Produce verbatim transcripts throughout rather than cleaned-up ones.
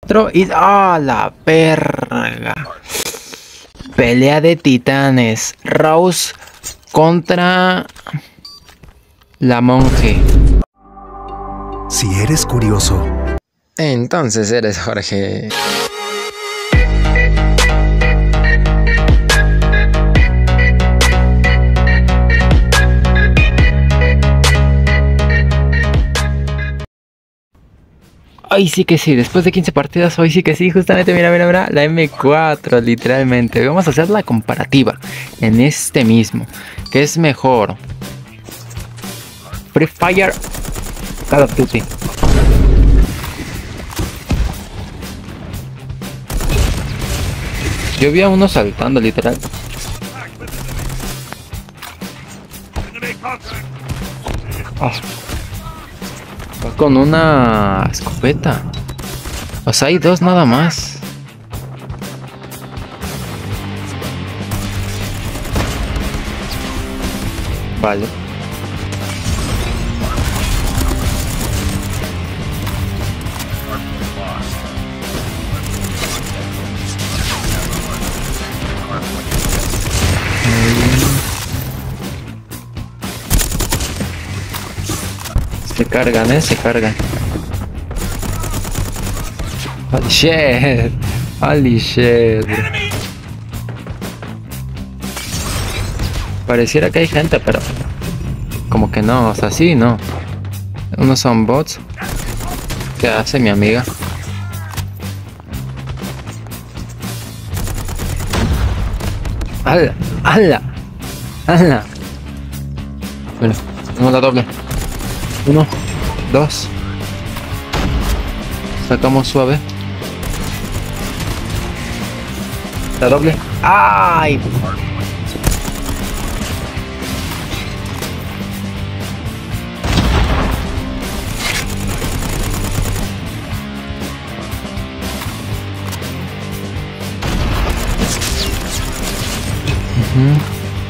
cuatro y... ¡ah, la perga! Pelea de titanes. Rose contra... la monje. Si eres curioso, entonces eres Jorge. Ay, sí que sí, después de quince partidas, hoy sí que sí, justamente, mira, mira, mira, la eme cuatro, literalmente. Vamos a hacer la comparativa en este mismo. ¿Qué es mejor? Free Fire, Call of Duty. Yo vi a uno saltando, literal. Oh. Va con una escopeta. O sea, hay dos nada más. Vale. Se cargan, eh, se cargan. Holy shit. Holy shit. Pareciera que hay gente, pero como que no, o sea, sí, no. Unos son bots. ¿Qué hace mi amiga? ¡Hala! ¡Hala! ¡Hala! Bueno, tenemos la doble. Uno, dos. Sacamos suave. La doble. ¡Ay! Uh-huh.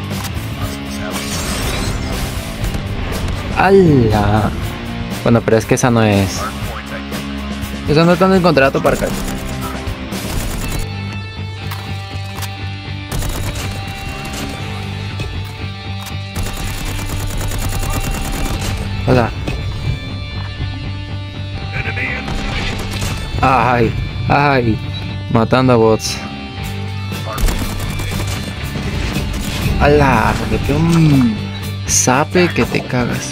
¡Hala! Bueno, pero es que esa no es. Esa no está en el contrato para acá. Hola. Ay, ay. Matando a bots. ¡Hala! Le pegó un zape que te cagas.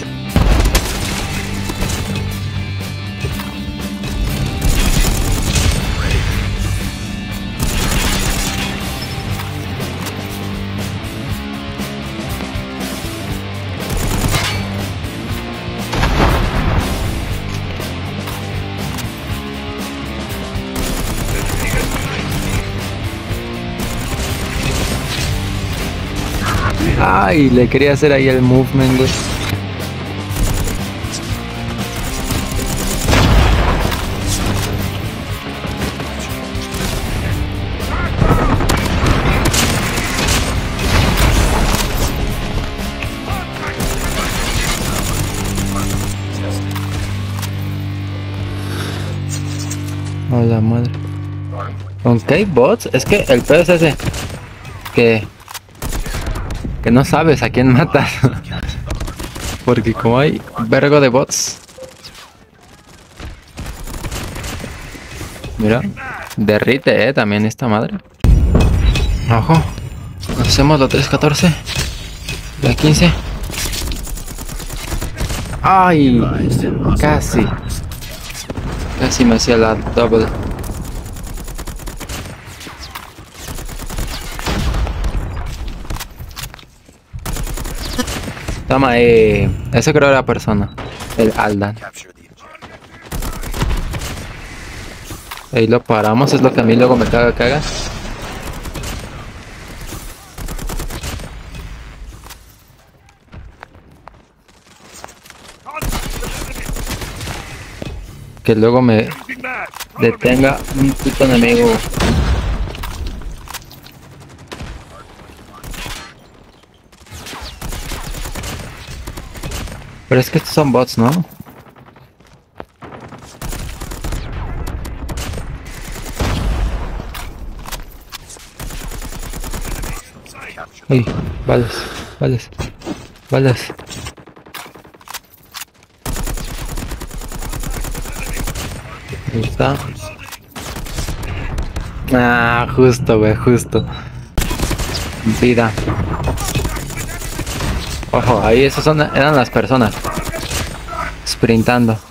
Ay, le quería hacer ahí el movement, güey. A la madre. ¿Con qué bots? Es que el pedo es ese. Que... que no sabes a quién matas. Porque como hay vergo de bots. Mira, derrite, eh, también esta madre. Ojo. Hacemos la tres catorce. La quince. Ay, casi. Casi me hacía la double. Toma, eh. Ese creo era persona. El Aldan. Ahí lo paramos, es lo que a mí luego me caga, caga. Que luego me detenga un puto enemigo. Pero es que estos son bots, ¿no? Ay, balas, balas, balas. Ahí está. Ah, justo, güey, justo. Vida. Ojo, ahí esos son, eran las personas. Sprintando.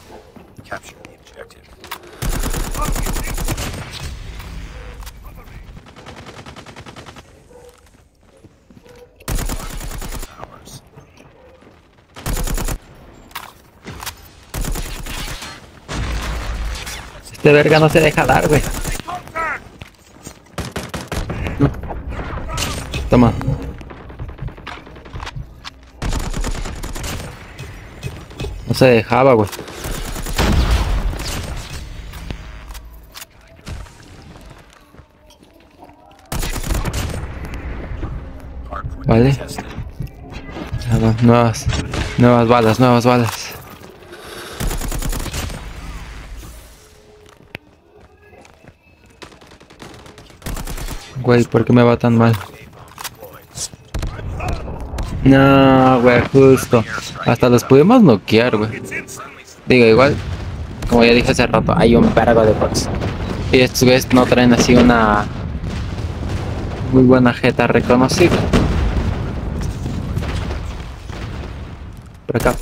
Este verga no se deja dar, güey. No. Toma. No se dejaba, güey. Vale. Nuevas, nuevas balas, nuevas balas. Güey, ¿por qué me va tan mal? No, güey, justo. Hasta los pudimos noquear, güey. Digo, igual, como ya dije hace rato, hay un vergo de bots. Y estos güeyes no traen así una muy buena jeta reconocida. Por acá.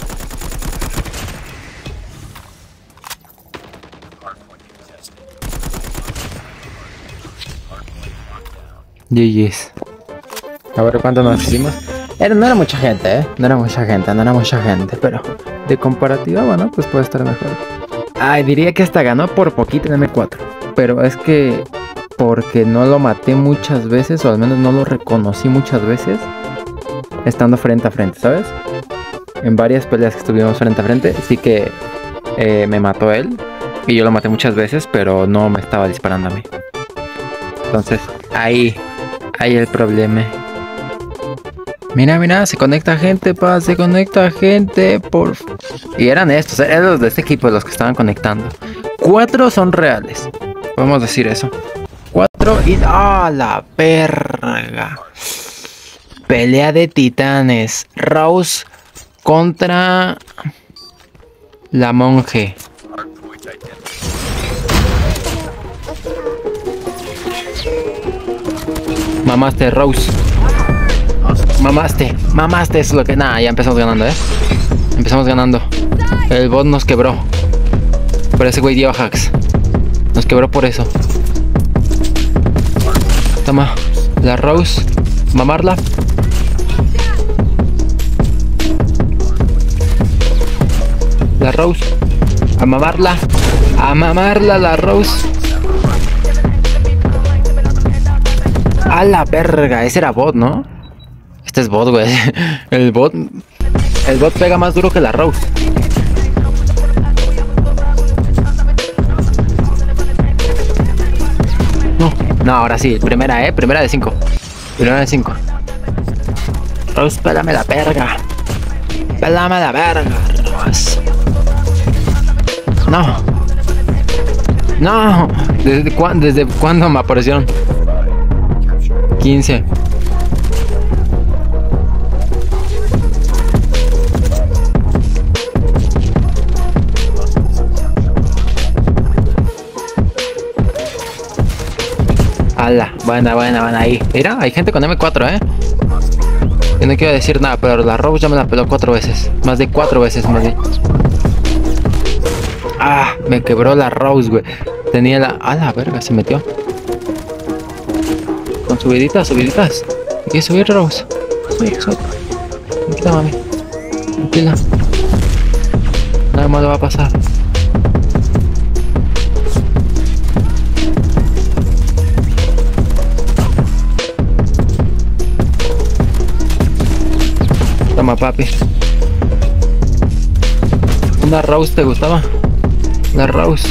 G G's. A ver cuánto nos hicimos. Era, no era mucha gente, eh. No era mucha gente, no era mucha gente. Pero de comparativa, bueno, pues puede estar mejor. Ay, diría que hasta ganó por poquito en M cuatro. Pero es que porque no lo maté muchas veces, o al menos no lo reconocí muchas veces, estando frente a frente, ¿sabes? En varias peleas que estuvimos frente a frente, sí que eh, me mató él. Y yo lo maté muchas veces, pero no me estaba disparando a mí. Entonces, ahí, ahí el problema. Mira, mira, se conecta gente, pa, se conecta gente, por... Y eran estos, eran los de este equipo los que estaban conectando. Cuatro son reales, podemos decir eso. Cuatro y... ¡ah, la verga! Pelea de titanes. Rose contra... la monje. Mamaste, Rose. Mamaste, mamaste, eso es lo que... Nah, ya empezamos ganando, eh. Empezamos ganando. El bot nos quebró. Pero ese güey dio hacks. Nos quebró por eso. Toma, la Rose. Mamarla. La Rose. A mamarla. A mamarla la Rose. A la verga, ese era bot, ¿no? Este es bot, güey. El bot... El bot pega más duro que la Rose. No, no, ahora sí. Primera, eh. Primera de cinco. Primera de cinco. Rose, pélame la verga. Pélame la verga, Rose. No. No. ¿Desde cuándo, desde cuándo me aparecieron? quince. Ala, buena, buena, buena ahí. Mira, hay gente con M cuatro, eh. Yo no quiero decir nada, pero la Rose ya me la peló cuatro veces. Más de cuatro veces, más de... Ah, me quebró la Rose, güey. Tenía la... A la verga, se metió. Con subiditas, subiditas. Hay que subir, Rose. Sube, sube. Tranquila, mami. Tranquila. Nada más le va a pasar. Toma, papi. ¿Una Rose te gustaba? La Rose.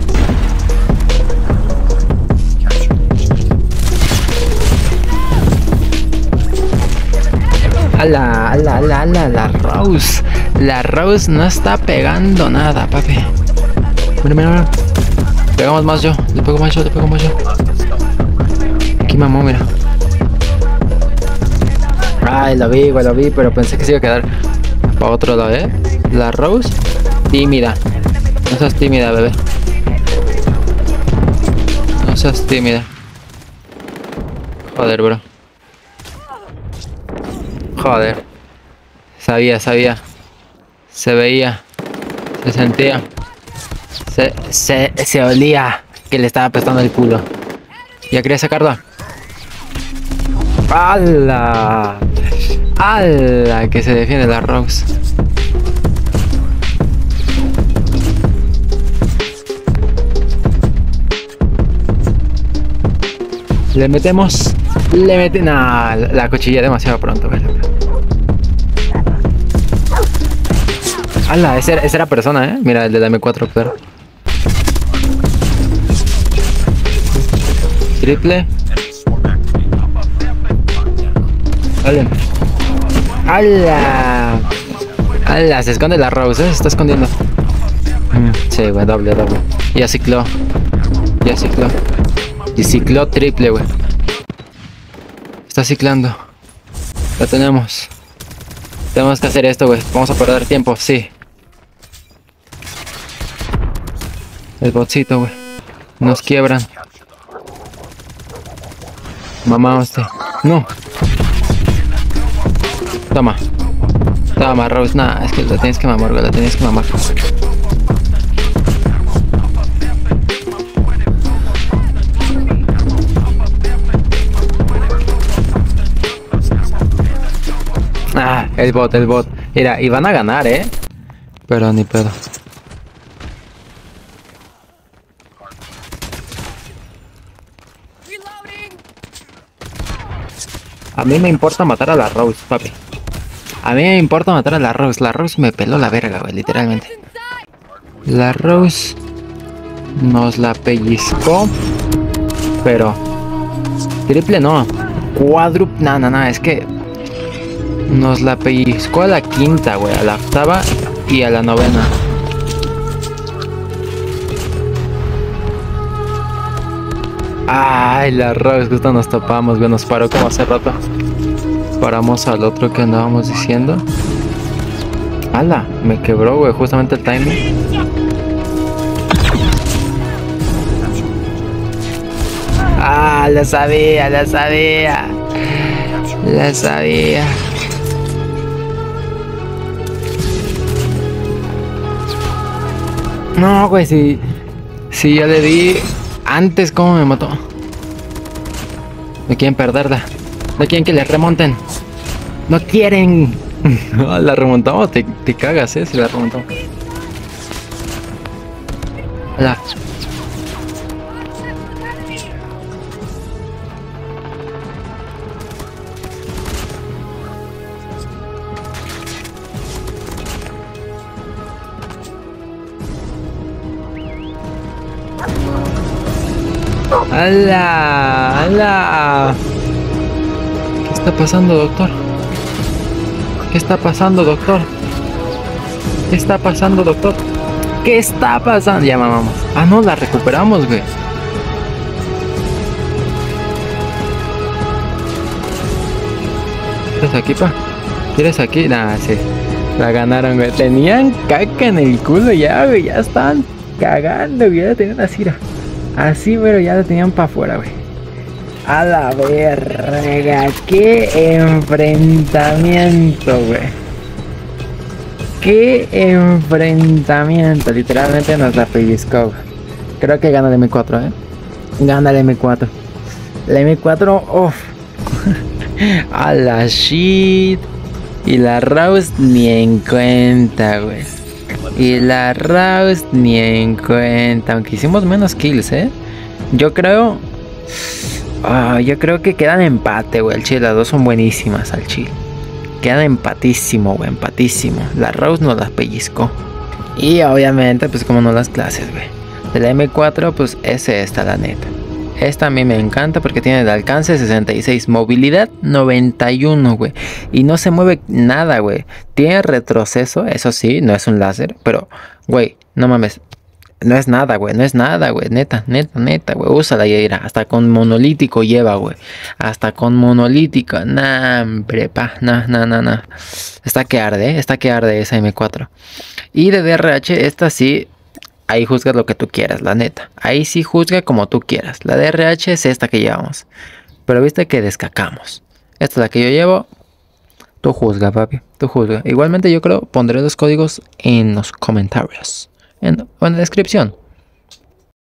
Ala, ala, ala, ala, la Rose. La Rose no está pegando nada, papi. Mira, mira, mira. Pegamos más yo. Le pego más yo, le pego más yo. Aquí mamó, mira. Ay, lo vi, güey, lo vi, pero pensé que se iba a quedar para otro lado, ¿eh? La Rose, tímida. No seas tímida, bebé. No seas tímida. Joder, bro. Joder. Sabía, sabía. Se veía. Se sentía. Se, se, se olía que le estaba apestando el culo. ¿Ya quería sacarlo? ¡Hala! ¡Hala! Que se defiende la Rose. Le metemos. Le mete. Nah, la cuchilla demasiado pronto, ¿verdad? ¡Hala! Esa era, esa era persona, ¿eh? Mira, el de la M cuatro, claro. Triple. ¡Hala! ¡Hala! ¡Hala! Se esconde la Rose, ¿eh? Se está escondiendo. Mm, sí, güey, doble, doble. Ya cicló. Ya cicló. Y cicló triple, güey. Está ciclando. La tenemos. Tenemos que hacer esto, güey. Vamos a perder tiempo, sí. El botcito, güey. Nos quiebran. Mamá, usted. No. Toma. Toma, Rose. Nah, es que la tienes que mamar, güey. La tienes que mamar. Ah, el bot, el bot. Mira, y van a ganar, ¿eh? Pero ni pedo. A mí me importa matar a la Rose, papi. A mí me importa matar a la Rose. La Rose me peló la verga, güey, literalmente. La Rose nos la pellizcó. Pero triple no. Cuádruple. No, no, no, es que nos la pellizcó a la quinta, güey. A la octava y a la novena. Ay, la Rose, justo nos topamos, güey. Nos paró como hace rato. Paramos al otro que andábamos diciendo. ¡Hala! Me quebró, güey. Justamente el timing. ¡Ah! Lo sabía, lo sabía. Lo sabía. No, güey, si... Si ya le di... Antes, ¿cómo me mató? No quieren perderla. No quieren que le remonten. No quieren. La remontamos. Te, te cagas, eh, si la remontamos. Hola. ¡Hala! ¡Hala! ¿Qué está pasando, doctor? ¿Qué está pasando, doctor? ¿Qué está pasando, doctor? ¿Qué está pasando? Ya mamamos. Ah, no, la recuperamos, güey. ¿Quieres aquí, pa? ¿Quieres aquí? Nah, sí. La ganaron, güey. Tenían caca en el culo ya, güey. Ya estaban cagando, güey. Ya tenían así, mira. Así, pero ya lo tenían para afuera, güey. A la verga. Qué enfrentamiento, güey. Qué enfrentamiento. Literalmente nos la pellizcó, güey. Creo que gana el M cuatro, eh. Gana el M cuatro. El M cuatro, uff. A la shit. Y la Rose ni en cuenta, güey. Y la Rose ni en cuenta. Aunque hicimos menos kills, eh. Yo creo... Oh, yo creo que quedan empate, güey. El chile, las dos son buenísimas al chile. Quedan empatísimo, güey. Empatísimo. La Rose nos las pellizcó. Y obviamente, pues como no las clases, güey. De la M cuatro, pues es esta, la neta. Esta a mí me encanta porque tiene el alcance sesenta y seis, movilidad noventa y uno, güey. Y no se mueve nada, güey. Tiene retroceso, eso sí, no es un láser, pero, güey, no mames. No es nada, güey, no es nada, güey, neta, neta, neta, güey, úsala, Yaira, hasta con monolítico lleva, güey, hasta con monolítico, nah, hombre, pa, nah, nah, nah, nah, está que arde, ¿eh? Está que arde esa M cuatro, y de D R H, esta sí, ahí juzgas lo que tú quieras, la neta, ahí sí juzga como tú quieras, la D R H es esta que llevamos, pero viste que descacamos, esta es la que yo llevo. Tú juzga, papi, tú juzga. Igualmente yo creo pondré los códigos en los comentarios en, o en la descripción.